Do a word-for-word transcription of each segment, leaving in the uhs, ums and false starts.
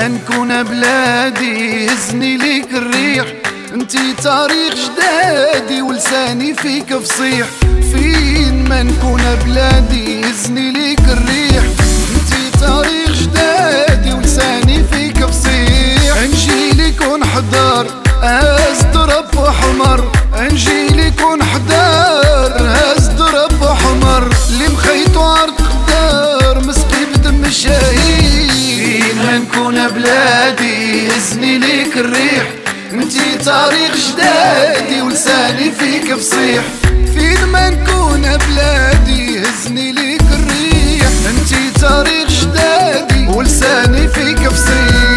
ما نكون بلادي يهزني ليك الريح، انتي تاريخ جدادي ولساني فيك فصيح. فين ما نكون بلادي يهزني ليك الريح، انتي تاريخ جدادي ولساني فيك فصيح. نجيلك ونحضر هز ضرب وحمر، نجيلك ونحضر هز ضرب وحمر، اللي مخيطو عرض خدار مسقي بدم الشهيد. ما نكون بلادي يهزني ليك الريح، انتي تاريخ جدادي ولساني فيك فصيح. فين ما نكون بلادي يهزني ليك الريح، انتي تاريخ جدادي ولساني فيك فصيح.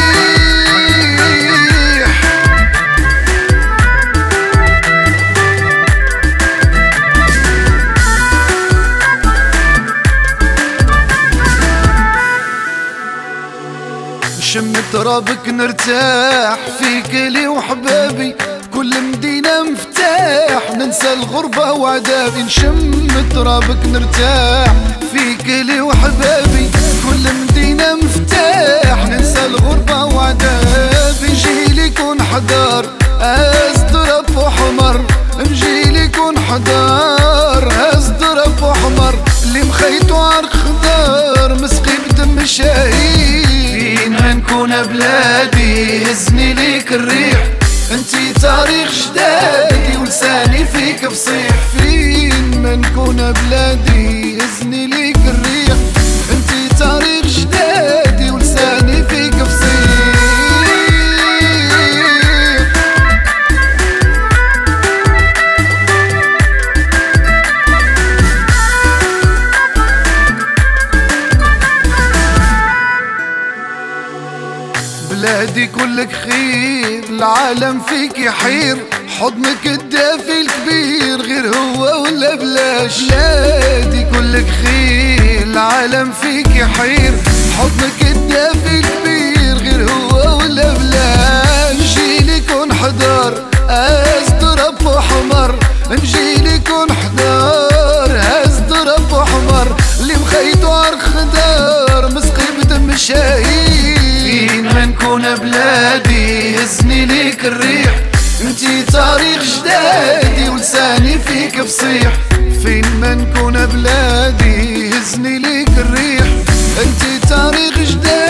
شم ترابك نرتاح فيك لي وحبابي، كل مدينة مفتاح ننسى الغربة وعذابي. نشم ترابك نرتاح فيك لي وحبابي، كل مدينة مفتاح ننسى الغربة وعذابي. نجيلك ونحضر هز ضرب وحمر، نجيلك ونحضر هز ضرب وحمر، اللي مخيطو عرق خضار مسقي بدم الشهيد. ما نكون بلادي يهزني ليك الريح، انتي تاريخ جدادي ولساني فيك فصيح. فين ما نكون بلادي يهزني ليك الريح، انتي تاريخ جدادي ولساني فيك فصيح. بلادي كلك خير العالم فيك يحير، حضنك الدافي الكبير غير هو ولا بلاش. بلادي كلك خير العالم فيك يحير، حضنك الدافي الكبير غير هو ولا بلاش. نجيلك ونحضر هز ضرب وحمر، نجيلك ونحضر هز ضرب وحمر، اللي مخيطو عرق خدار مسقي بدم الشهيد. ما نكون بلادي يهزني ليك الريح، انتي تاريخ جدادي ولساني فيك فصيح. فين ما نكون بلادي يهزني ليك الريح، انتي تاريخ جدادي